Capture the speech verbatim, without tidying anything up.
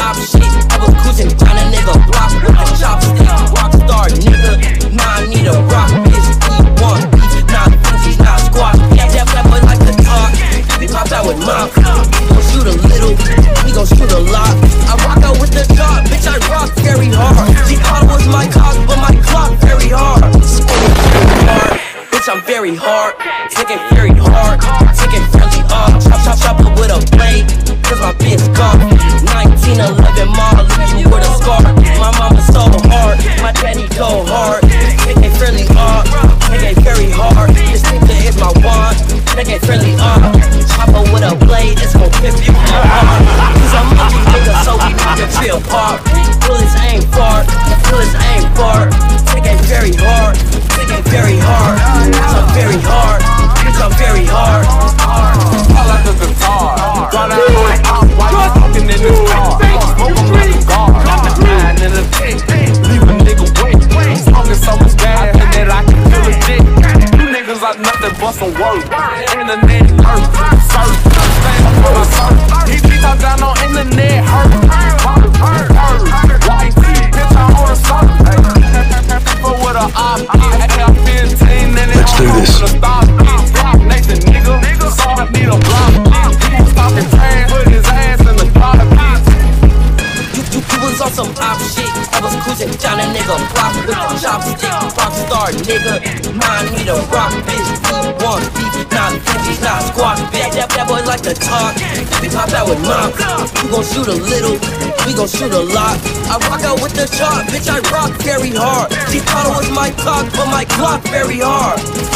op shit. I was cruising down a nigga block with a chopstick. Rockstar nigga, nah I need a rock bitch. We want beef, not Fuji's, not squash. Yeah, that that boy like to talk. We popped out with mom. We gon' shoot a little, we gon' shoot a lot. I rock out with the dog, bitch. I rock very hard. She thought it was my cock, but my clock very hard. hard. Bitch, I'm very hard. Taking very hard. Taking friendly off. Chop, chop, chop up with a blade. Cause my bitch gone. nineteen eleven mall, leave you with a scar. My mama so hard. My daddy go hard. Taking friendly off. Taking very hard. This nigga is my wand. Taking friendly off. Chop up with a blade. It's gon' flip you hard. Cause I'm lucky nigga, so we need to feel apart. Bullets ain't far. Bullets ain't far. Taking very hard. Taking very hard. Bitch, I'm very hard. Bitch, I'm very hard. All like a guitar. Draw that boy out while you fucking in this car. Smoke him like a guard. Nine in the dick. Leave a nigga wait. Smoking so much gas that I can feel his dick. You niggas are nothing but some work. Internet hurt. Surf. Stand up for my surf. These beats are down on internet hurt. Hurt. Hurt. White tee. Bitch, I own a surf. People with a op. Let's do this. Nathan, nigga, so I need a block. He was talking trash, put his ass in the car. You, you, you was on some op shit. I was cruising down a nigga block with a chopstick. Rockstar nigga, nah I need a rock bitch. We want beef, not Fuji's, not squash bitch. That, that boy like to talk. We pop out with mom. We gon' shoot a little, we gon' shoot a lot. I rock out with the chop, bitch. I rock very hard. She thought it was my cock, but my clock very hard.